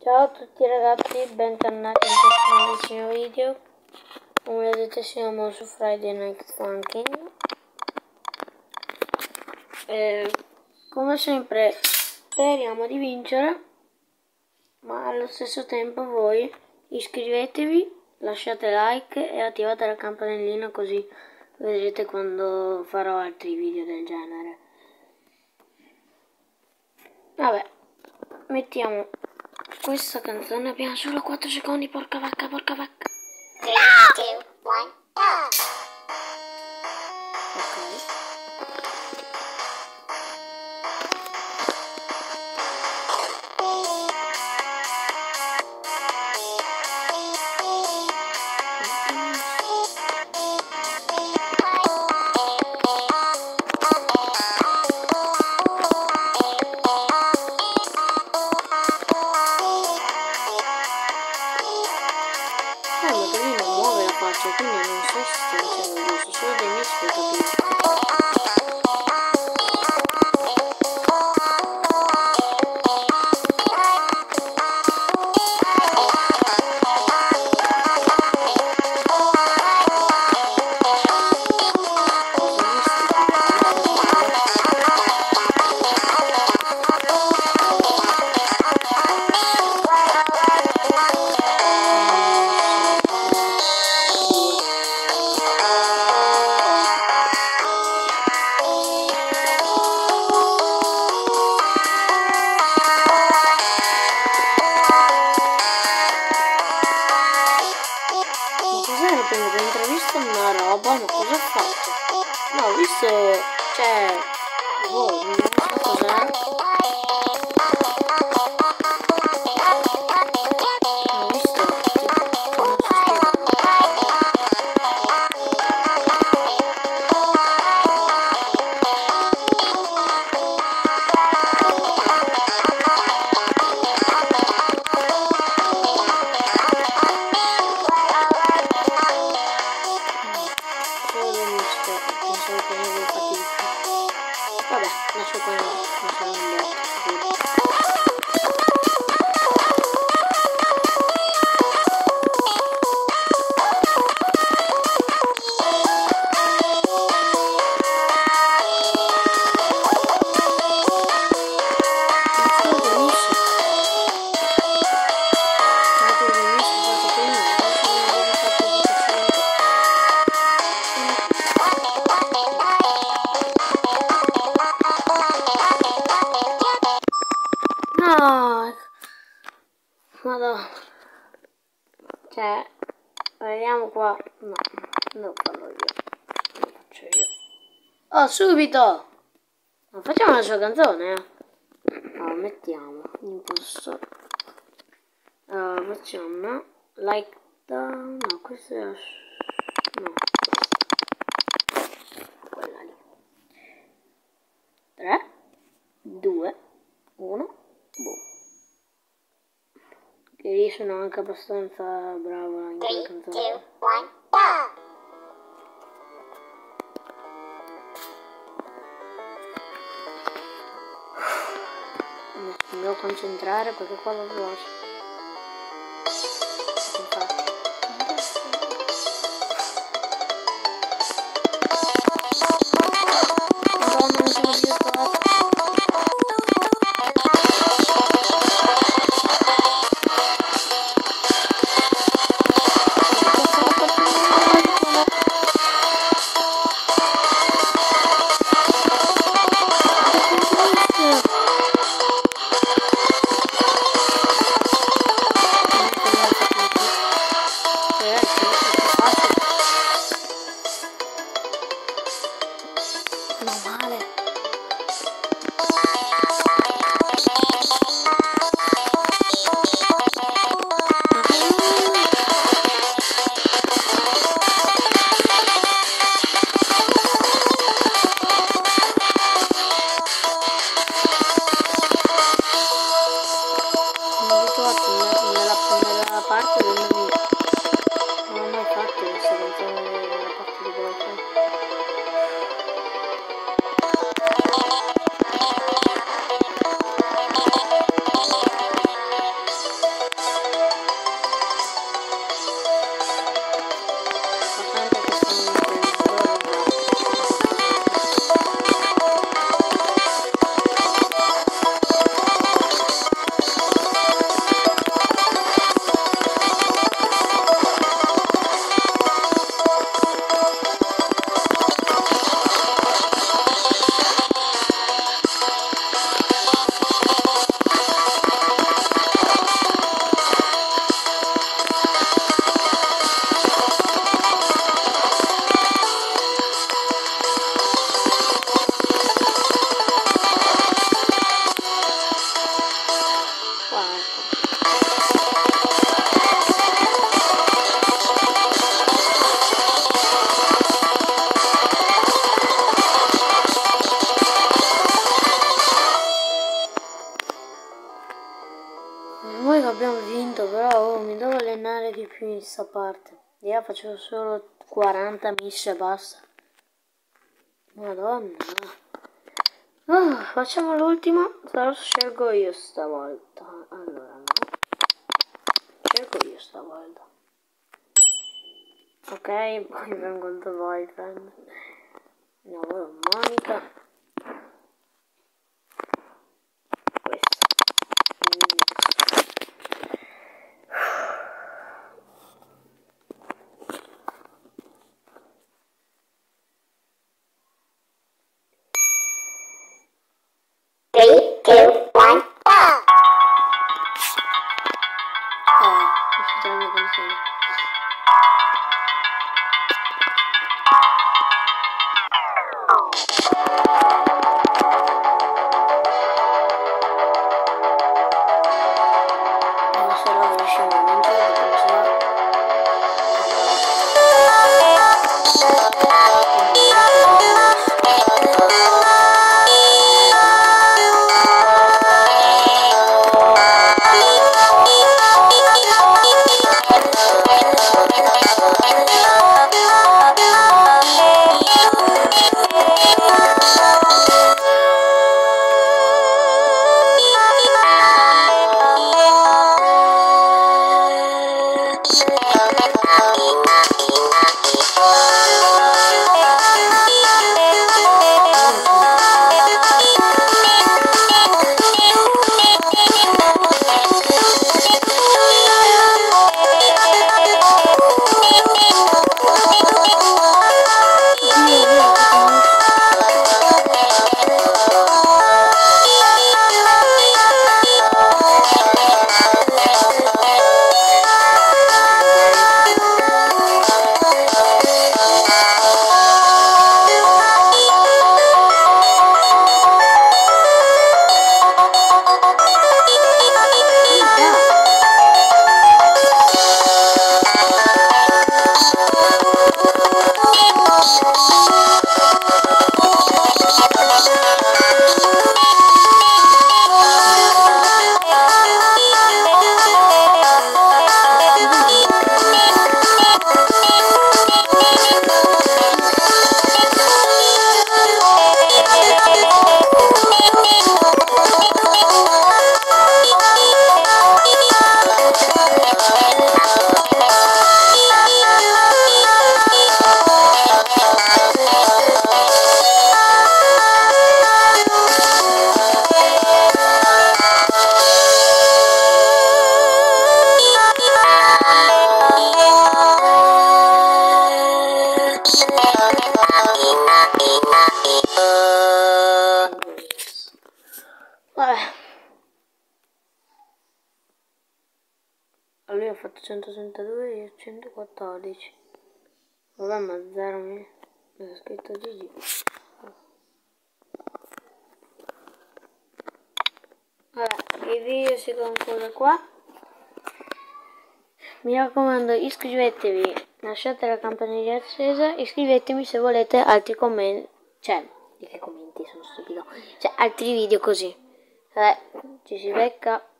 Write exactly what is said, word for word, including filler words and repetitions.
Ciao a tutti ragazzi, bentornati in questo nuovissimo video. Come vedete siamo su Friday Night Funkin'. E, come sempre speriamo di vincere, ma allo stesso tempo voi iscrivetevi, lasciate like e attivate la campanellina, così vedrete quando farò altri video del genere. Vabbè, mettiamo questa canzone, abbiamo solo quattro secondi, porca vacca, porca vacca. tre, due, uno, go! Ok. Eh, ma così non muove la faccia, quindi non so se sto facendo giusto, solo dei miei per capire. Ho intravisto una roba, ma cosa ho fatto? No, ho visto, cioè, boh, non so cos'è. Ho visto, tipo, non so spiegare. Vabbè, lascio qua, non sarà un botto. No, madonna, cioè, vediamo qua, no, non farlo io, lo faccio io. Oh, subito! Ma facciamo la sua canzone, eh? No, mettiamo, imposto, uh, facciamo, like, down, no, questa è la, no, quella lì. tre, due, uno. Boh. Che io sono anche abbastanza bravo in quella canzone. tre, due, uno, go! Mi devo concentrare perché qua lo veloce. Madonna, non sono riuscito. Nella parte dove non ho mai fatto questa canzone nella parte di quella. Ah, ecco. Noi che abbiamo vinto, però oh, mi devo allenare di più in questa parte. Io facevo solo quaranta miss e basta. Madonna. Oh, facciamo l'ultimo, però scelgo io stavolta. Allora no. Scelgo io stavolta. Ok, poi vengo il The Boyfriend. Ne avevo Monica. Questo. three, two, one, go! Ah, questa è la mia canzone. Non so la riesce un momento, perché se no... Vabbè. Lui ha fatto centotrentadue e io centoquattordici. Vabbè, ma zero mi è scritto G G. Vabbè, il video si conclude qua. Mi raccomando, iscrivetevi, lasciate la campanella accesa, iscrivetemi se volete altri commenti. Cioè, di che commenti, sono stupido. Cioè, altri video così. Vabbè, ci si becca.